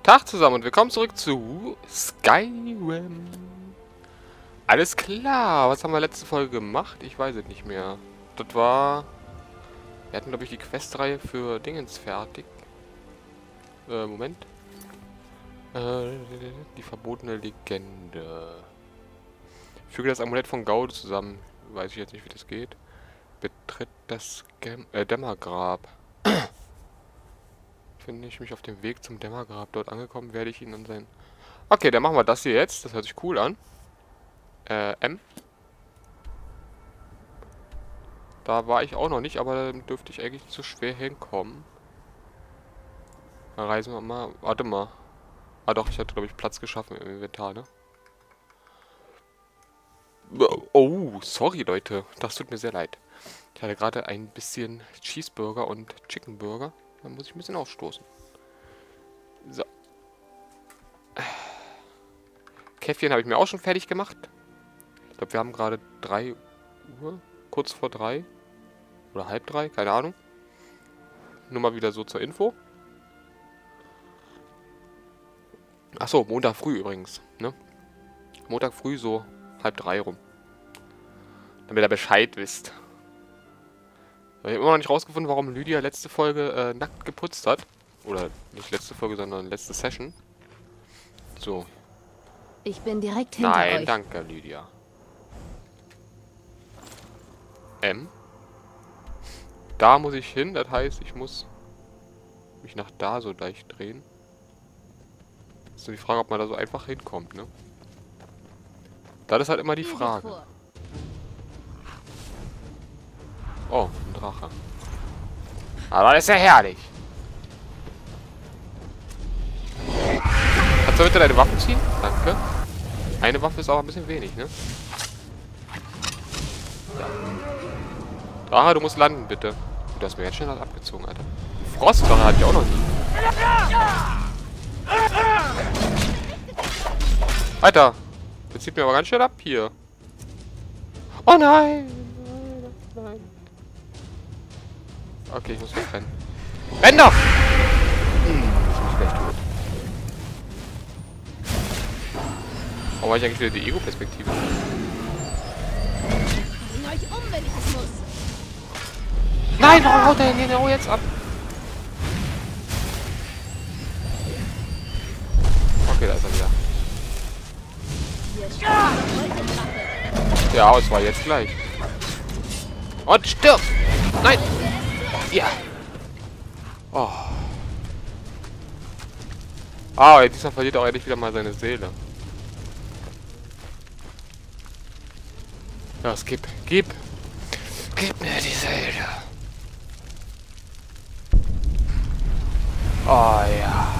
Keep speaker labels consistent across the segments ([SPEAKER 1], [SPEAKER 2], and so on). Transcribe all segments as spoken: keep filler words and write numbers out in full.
[SPEAKER 1] Tag zusammen und willkommen zurück zu Skyrim. Alles klar, was haben wir letzte Folge gemacht? Ich weiß es nicht mehr. Das war... Wir hatten, glaube ich, die Questreihe für Dingens fertig. Äh, Moment. Äh, die verbotene Legende. Füge das Amulett von Gaude zusammen. Weiß ich jetzt nicht, wie das geht. Betritt das Gem äh, Dämmergrab. Finde ich mich auf dem Weg zum Dämmergrab. Dort angekommen werde ich ihn an sein... Okay, dann machen wir das hier jetzt. Das hört sich cool an. Äh, M. Da war ich auch noch nicht, aber da dürfte ich eigentlich nicht so schwer hinkommen. Dann reisen wir mal... Warte mal. Ah doch, ich hatte, glaube ich, Platz geschaffen im Inventar, ne? Oh, sorry, Leute. Das tut mir sehr leid. Ich hatte gerade ein bisschen Cheeseburger und Chicken Burger. Dann muss ich ein bisschen ausstoßen. So. Käffchen habe ich mir auch schon fertig gemacht. Ich glaube, wir haben gerade drei Uhr. Kurz vor drei. Oder halb drei, keine Ahnung. Nur mal wieder so zur Info. Achso, Montag früh übrigens. Ne? Montag früh so halb drei rum. Damit ihr Bescheid wisst. Ich habe immer noch nicht rausgefunden, warum Lydia letzte Folge äh, nackt geputzt hat. Oder nicht letzte Folge, sondern letzte Session. So.
[SPEAKER 2] Ich bin direkt hinter
[SPEAKER 1] Nein,
[SPEAKER 2] euch.
[SPEAKER 1] danke, Lydia. M. Da muss ich hin, das heißt, ich muss mich nach da so leicht drehen. Ist nur die Frage, ob man da so einfach hinkommt, ne? Das ist halt immer die Frage. Oh, ein Drache. Aber das ist ja herrlich. Kannst du bitte deine Waffen ziehen? Danke. Eine Waffe ist auch ein bisschen wenig, ne? Ja. Drache, du musst landen, bitte. Du hast mir jetzt schon was abgezogen, Alter. Frostdrache hatte ich auch noch nie. Alter, jetzt zieht mir aber ganz schön ab hier. Oh nein! Nein, nein. Okay, ich muss wegrennen. Renn doch! Hm, ich bin gleich tot. Warum habe ich eigentlich wieder die Ego-Perspektive?
[SPEAKER 2] Bring euch um, wenn ich es muss.
[SPEAKER 1] Nein, warum haut der genau jetzt ab? Okay, da ist er wieder. Ja, aber es war jetzt gleich. Und stirb! Nein! Ja! Oh. Ah, diesmal verliert auch endlich wieder mal seine Seele. Ja, es gib, gib! Gib mir die Seele! Oh ja!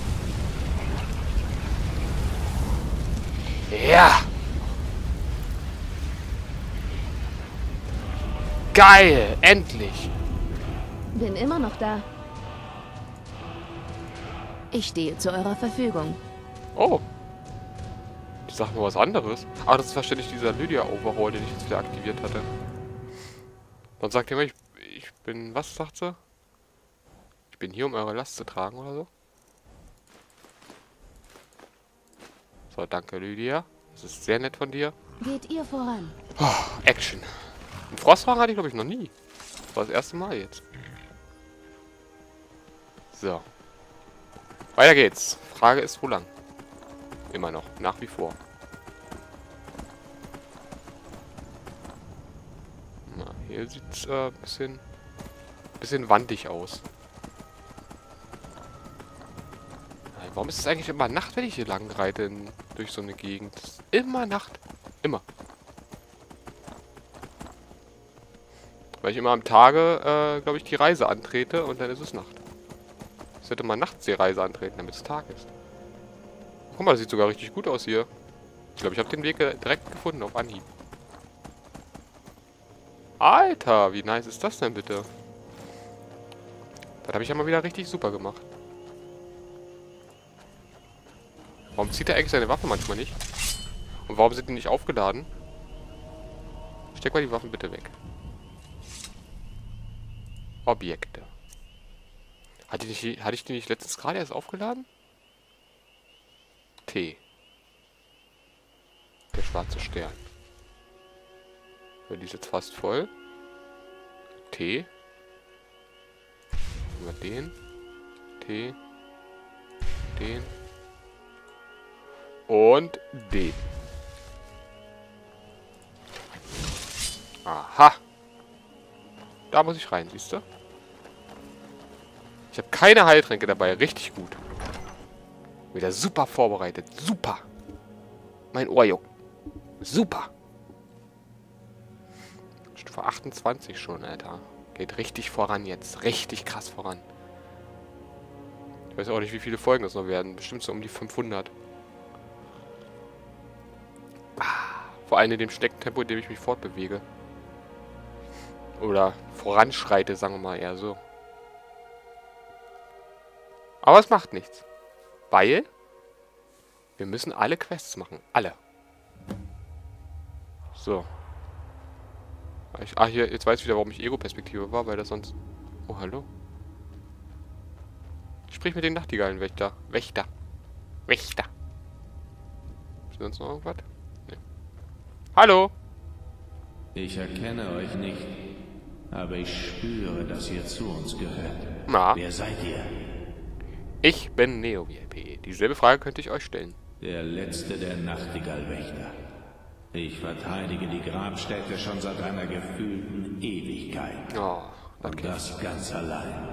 [SPEAKER 1] Ja! Geil! Endlich!
[SPEAKER 2] Bin immer noch da. Ich stehe zu eurer Verfügung.
[SPEAKER 1] Oh! Ich sag nur was anderes. Ach, das ist wahrscheinlich dieser Lydia-Overhaul, den ich jetzt wieder aktiviert hatte. Dann sagt ihr mal, ich, ich bin... Was sagt sie? Ich bin hier, um eure Last zu tragen oder so. So, danke, Lydia. Das ist sehr nett von dir.
[SPEAKER 2] Geht ihr voran?
[SPEAKER 1] Oh, Action. Einen Frostwagen hatte ich, glaube ich, noch nie. Das war das erste Mal jetzt. So. Weiter geht's. Frage ist, wo lang? Immer noch. Nach wie vor. Na, hier sieht's äh, bisschen, bisschen wandig aus. Warum ist es eigentlich immer Nacht, wenn ich hier lang reite in, durch so eine Gegend? Das ist immer Nacht. Immer. Weil ich immer am Tage, äh, glaube ich, die Reise antrete und dann ist es Nacht. Ich sollte mal nachts die Reise antreten, damit es Tag ist. Guck mal, das sieht sogar richtig gut aus hier. Ich glaube, ich habe den Weg direkt gefunden auf Anhieb. Alter, wie nice ist das denn bitte? Das habe ich ja mal wieder richtig super gemacht. Warum zieht er eigentlich seine Waffe manchmal nicht? Und warum sind die nicht aufgeladen? Steck mal die Waffen bitte weg. Objekte. Hatte ich, hatte ich die nicht letztens gerade erst aufgeladen? T. Der schwarze Stern. So, die ist jetzt fast voll. T. Nehmen wir den. T. Den. Und den. Aha. Da muss ich rein, siehst du? Ich habe keine Heiltränke dabei. Richtig gut. Wieder super vorbereitet. Super. Mein Ohr juckt. Super. Stufe achtundzwanzig schon, Alter. Geht richtig voran jetzt. Richtig krass voran. Ich weiß auch nicht, wie viele Folgen das noch werden. Bestimmt so um die fünfhundert. Ah, vor allem in dem Schneckentempo, in dem ich mich fortbewege. Oder voranschreite, sagen wir mal eher so. Aber es macht nichts. Weil wir müssen alle Quests machen. Alle. So. Ich, ah, hier, jetzt weiß ich wieder, warum ich Ego-Perspektive war, weil das sonst... Oh, hallo. Sprich mit den Nachtigallenwächter. Wächter. Wächter. Ist sonst noch irgendwas? Nee. Hallo.
[SPEAKER 3] Ich erkenne euch nicht, aber ich spüre, dass ihr zu uns gehört.
[SPEAKER 1] Na?
[SPEAKER 3] Wer seid ihr?
[SPEAKER 1] Ich bin Neo V I P. Dieselbe Frage könnte ich euch stellen.
[SPEAKER 3] Der letzte der Nachtigallwächter. Ich verteidige die Grabstätte schon seit einer gefühlten Ewigkeit.
[SPEAKER 1] Oh, das
[SPEAKER 3] Und das ganz allein.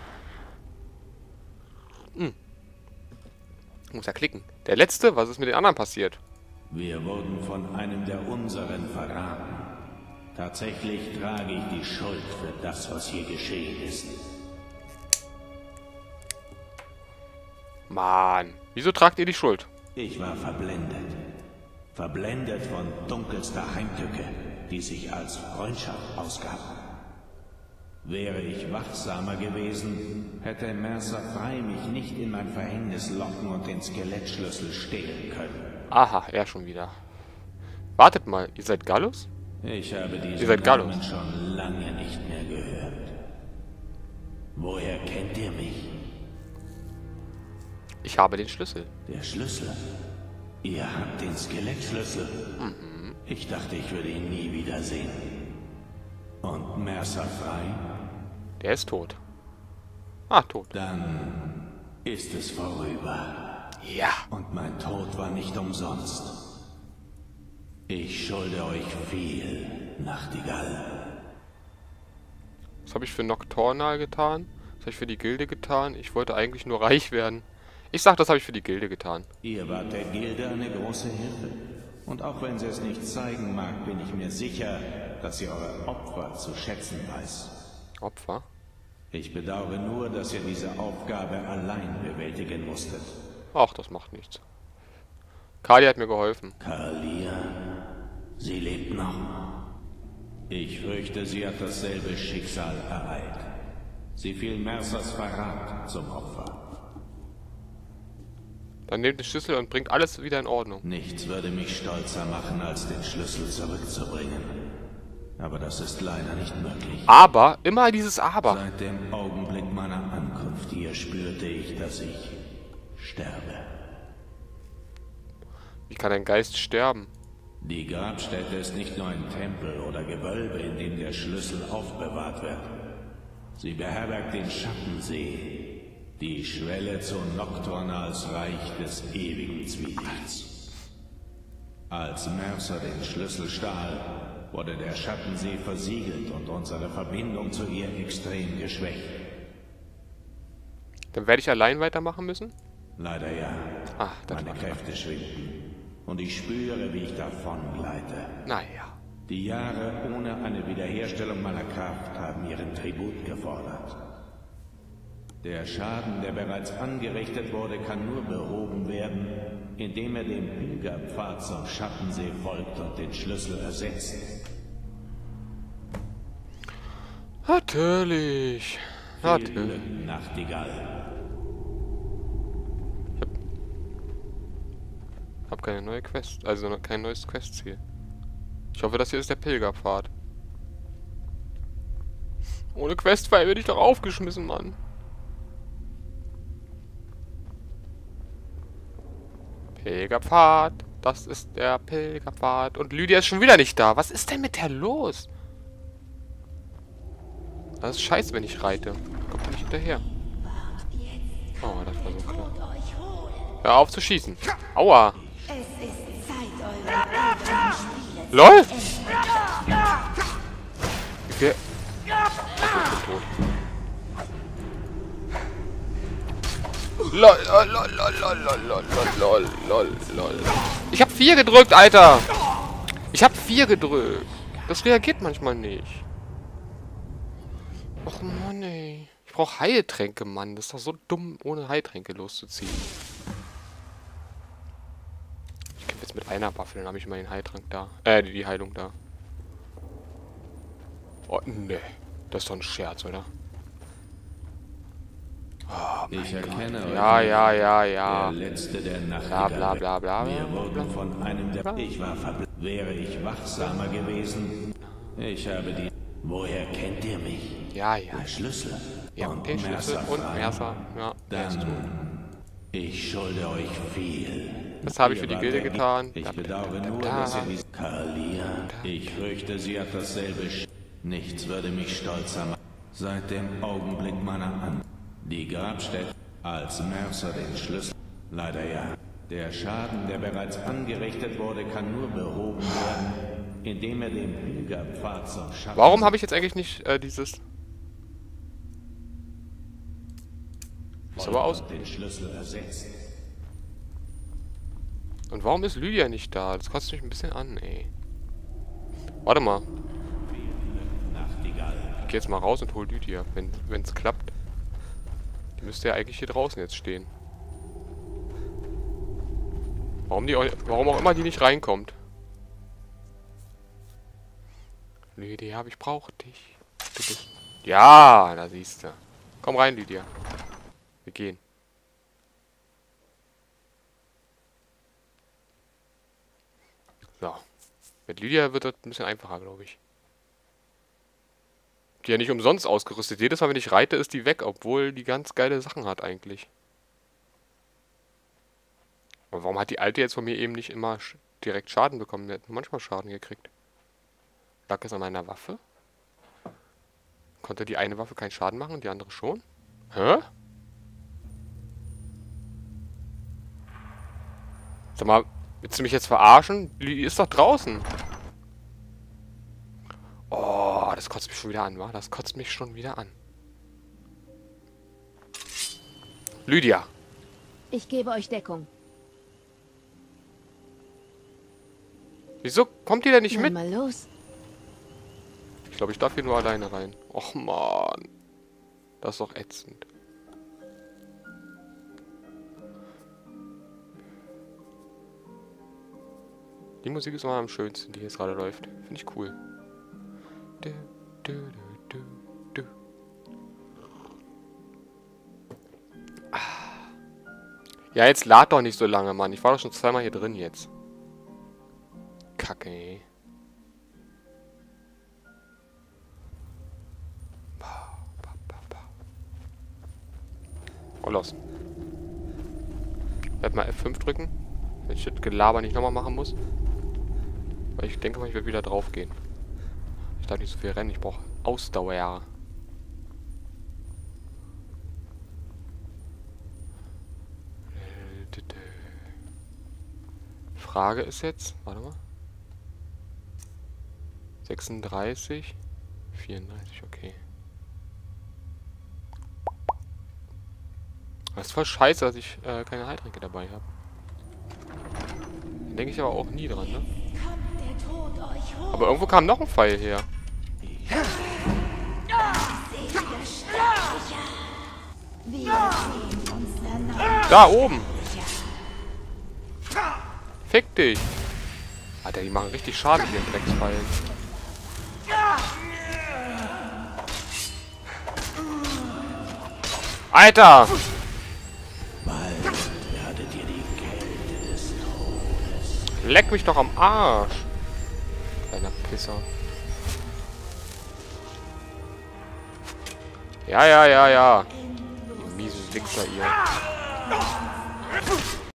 [SPEAKER 1] Hm. Ich muss ja klicken. Der letzte? Was ist mit den anderen passiert?
[SPEAKER 3] Wir wurden von einem der unseren verraten. Tatsächlich trage ich die Schuld für das, was hier geschehen ist.
[SPEAKER 1] Mann, wieso tragt ihr die Schuld?
[SPEAKER 3] Ich war verblendet. Verblendet von dunkelster Heimtücke, die sich als Freundschaft ausgab. Wäre ich wachsamer gewesen, hätte Mercer Frey mich nicht in mein Verhängnis locken und den Skelettschlüssel stehlen können.
[SPEAKER 1] Aha, er schon wieder. Wartet mal, ihr seid Gallus?
[SPEAKER 3] Ich habe diesen
[SPEAKER 1] Ihr seid Gallus.
[SPEAKER 3] Namen schon lange nicht mehr gehört. Woher kennt ihr mich?
[SPEAKER 1] Ich habe den Schlüssel.
[SPEAKER 3] Der Schlüssel? Ihr habt den Skelettschlüssel? Mhm. Ich dachte, ich würde ihn nie wiedersehen. Und Mercer Frey?
[SPEAKER 1] Der ist tot. Ah, tot.
[SPEAKER 3] Dann ist es vorüber.
[SPEAKER 1] Ja.
[SPEAKER 3] Und mein Tod war nicht umsonst. Ich schulde euch viel, Nachtigall.
[SPEAKER 1] Was habe ich für Nocturnal getan? Was habe ich für die Gilde getan? Ich wollte eigentlich nur reich werden. Ich sag, das habe ich für die Gilde getan.
[SPEAKER 3] Ihr wart der Gilde eine große Hilfe. Und auch wenn sie es nicht zeigen mag, bin ich mir sicher, dass sie eure Opfer zu schätzen weiß.
[SPEAKER 1] Opfer?
[SPEAKER 3] Ich bedauere nur, dass ihr diese Aufgabe allein bewältigen musstet.
[SPEAKER 1] Ach, das macht nichts. Kali hat mir geholfen.
[SPEAKER 3] Kalia, sie lebt noch. Ich fürchte, sie hat dasselbe Schicksal ereilt. Sie fiel Mercers Verrat zum Opfer.
[SPEAKER 1] Dann nehmt den Schlüssel und bringt alles wieder in Ordnung.
[SPEAKER 3] Nichts würde mich stolzer machen, als den Schlüssel zurückzubringen. Aber das ist leider nicht möglich.
[SPEAKER 1] Aber, immer dieses Aber.
[SPEAKER 3] Seit dem Augenblick meiner Ankunft hier spürte ich, dass ich sterbe.
[SPEAKER 1] Wie kann ein Geist sterben?
[SPEAKER 3] Die Grabstätte ist nicht nur ein Tempel oder Gewölbe, in dem der Schlüssel aufbewahrt wird. Sie beherbergt den Schattensee, die Schwelle zu Nocturnals Reich des ewigen Zwielichts. Als Mercer den Schlüssel stahl, wurde der Schattensee versiegelt und unsere Verbindung zu ihr extrem geschwächt.
[SPEAKER 1] Dann werde ich allein weitermachen müssen?
[SPEAKER 3] Leider ja.
[SPEAKER 1] Ah, das
[SPEAKER 3] Meine
[SPEAKER 1] war
[SPEAKER 3] Kräfte schwinden. Und ich spüre, wie ich davongleite.
[SPEAKER 1] Naja.
[SPEAKER 3] Die Jahre ohne eine Wiederherstellung meiner Kraft haben ihren Tribut gefordert. Der Schaden, der bereits angerichtet wurde, kann nur behoben werden, indem er dem Pilgerpfad zum Schattensee folgt und den Schlüssel ersetzt.
[SPEAKER 1] Natürlich.
[SPEAKER 3] Viel
[SPEAKER 1] Natürlich.
[SPEAKER 3] Glück, Nachtigall.
[SPEAKER 1] Ich habe keine neue Quest, also noch kein neues Questziel. Ich hoffe, das hier ist der Pilgerpfad. Ohne Questfile werde ich doch aufgeschmissen, Mann. Pilgerpfad. Das ist der Pilgerpfad. Und Lydia ist schon wieder nicht da. Was ist denn mit der los? Das ist scheiße, wenn ich reite. Kommt er nicht hinterher. Oh, das war so klar. Hör auf zu schießen. Aua. LOL! Wie viel... Ach, ich bin tot. LOL, lol, lol, lol, lol, lol, lol, lol, lol. Ich hab vier gedrückt, Alter! Ich hab vier gedrückt. Das reagiert manchmal nicht. Och Mann, ey. Ich brauch Heiltränke, Mann. Das ist doch so dumm, ohne Heiltränke loszuziehen. Ich kämpfe jetzt mit einer Waffe, dann habe ich mal den Heiltrank da. Äh, die Heilung da. Oh, ne. Das ist doch ein Scherz, oder? Oh,
[SPEAKER 3] ich erkenne euch.
[SPEAKER 1] Ja, ja, ja, ja.
[SPEAKER 3] Der letzte der
[SPEAKER 1] Bla, bla, bla, bla,
[SPEAKER 3] Wir
[SPEAKER 1] bla.
[SPEAKER 3] wurden von einem der... Ich war verbl... Wäre ich wachsamer gewesen? Ich habe die... Woher kennt ihr mich?
[SPEAKER 1] Ja, ja.
[SPEAKER 3] Der Schlüssel.
[SPEAKER 1] Ja,
[SPEAKER 3] und
[SPEAKER 1] den Schlüssel
[SPEAKER 3] Mercer
[SPEAKER 1] und
[SPEAKER 3] frei.
[SPEAKER 1] Mercer. Ja,
[SPEAKER 3] Dann... Ich schulde euch viel.
[SPEAKER 1] das habe ich für
[SPEAKER 3] Ihr
[SPEAKER 1] die
[SPEAKER 3] wart
[SPEAKER 1] Gilde
[SPEAKER 3] der-
[SPEAKER 1] getan.
[SPEAKER 3] Ich
[SPEAKER 1] Da,
[SPEAKER 3] bedauere
[SPEAKER 1] da,
[SPEAKER 3] nur,
[SPEAKER 1] da.
[SPEAKER 3] dass ihr dies... Kalia, ich fürchte, sie hat dasselbe... Sch Nichts würde mich stolzer machen. Seit dem Augenblick meiner An... Die Grabstätte, als Mercer den Schlüssel... Leider ja. Der Schaden, der bereits angerichtet wurde, kann nur behoben werden, indem er den Pilgerpfad zum Schatten...
[SPEAKER 1] Warum habe ich jetzt eigentlich nicht äh, dieses... Ist aber aus...
[SPEAKER 3] den Schlüssel ersetzt?
[SPEAKER 1] Und warum ist Lydia nicht da? Das kotzt mich ein bisschen an, ey. Warte mal.
[SPEAKER 3] Nachtigall.
[SPEAKER 1] Ich geh jetzt mal raus und hol Lydia, wenn es klappt. Die müsste ja eigentlich hier draußen jetzt stehen. Warum die auch, warum auch immer die nicht reinkommt. Lydia, ich brauche dich. Du bist... Ja, da siehst du. Komm rein, Lydia. Wir gehen. So. Mit Lydia wird das ein bisschen einfacher, glaube ich. Die ja nicht umsonst ausgerüstet. Jedes Mal, wenn ich reite, ist die weg, obwohl die ganz geile Sachen hat eigentlich. Aber warum hat die Alte jetzt von mir eben nicht immer sch direkt Schaden bekommen? Die hat nur manchmal Schaden gekriegt. Lag es an meiner Waffe? Konnte die eine Waffe keinen Schaden machen und die andere schon? Hä? Sag mal, willst du mich jetzt verarschen? Die ist doch draußen. Oh, das kotzt mich schon wieder an, wa? Das kotzt mich schon wieder an. Lydia.
[SPEAKER 2] Ich gebe euch Deckung.
[SPEAKER 1] Wieso kommt die denn nicht
[SPEAKER 2] Na,
[SPEAKER 1] mit?
[SPEAKER 2] mal los.
[SPEAKER 1] Ich glaube, ich darf hier nur alleine rein. Och, Mann. Das ist doch ätzend. Die Musik ist immer am schönsten, die jetzt gerade läuft. Finde ich cool. Du, du, du, du, du. Ah. Ja, jetzt lad doch nicht so lange, Mann. Ich war doch schon zweimal hier drin jetzt. Kacke, ey. Oh, los. Ich werde mal F fünf drücken, wenn ich das Gelaber nicht nochmal machen muss. Weil ich denke mal, ich werde wieder drauf gehen. Ich darf nicht so viel rennen, ich brauche Ausdauer. Frage ist jetzt, warte mal. sechsunddreißig, vierunddreißig, okay. Das ist voll scheiße, dass ich äh, keine Heiltränke dabei habe. Da denke ich aber auch nie dran, ne? Aber irgendwo kam noch ein Pfeil her. Da oben. Fick dich. Alter, die machen richtig Schaden mit den Dreckspfeilen. Alter! Leck mich doch am Arsch. Kleiner Pisser. Ja, ja, ja, ja. Die miesen Wichser, ihr.